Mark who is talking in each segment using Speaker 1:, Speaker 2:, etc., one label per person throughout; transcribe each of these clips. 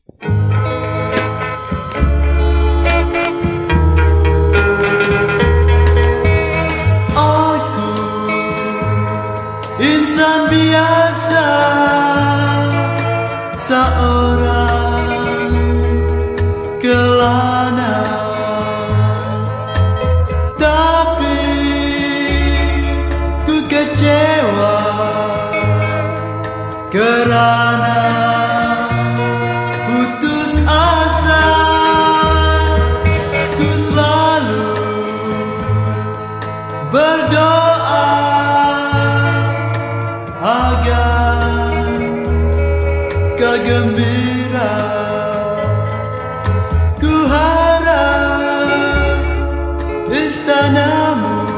Speaker 1: Aku insan biasa, seorang kelana, tapi ku kecewa kerana putus asa. Ku selalu berdoa agar kau gembira. Ku harap istanamu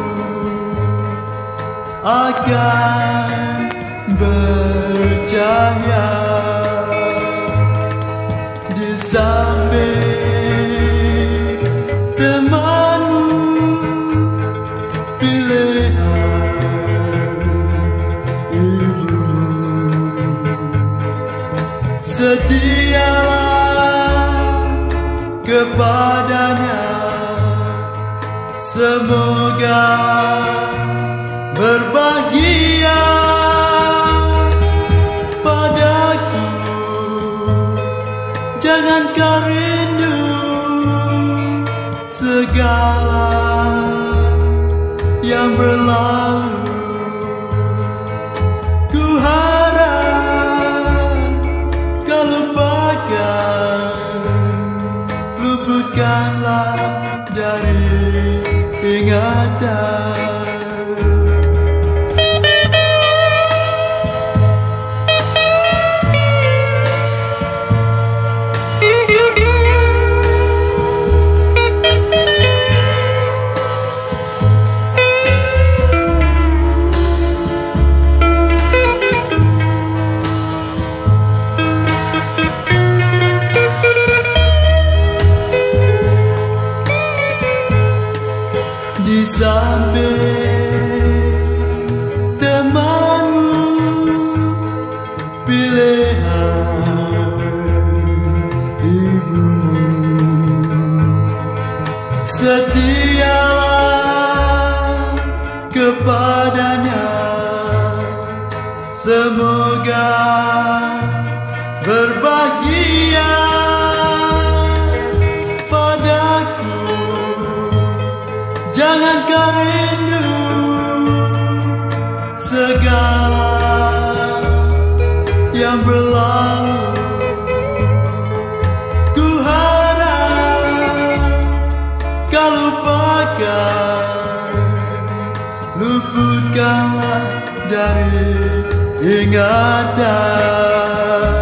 Speaker 1: akan berjaya di samping temanmu pilihan ibumu. Setialah kepadanya, semoga berbahagia. Padaku jangan kau rindu segala yang berlalu. Ku harap kau lupakan, luputkanlah dari ingatan. Di samping temanmu pilihan ibumu. Setialah kepadanya, semoga berbahagia. Padaku jangan kau rindu segala yang berlalu. Ku harap kau lupakan, luputkanlah dari ingatan.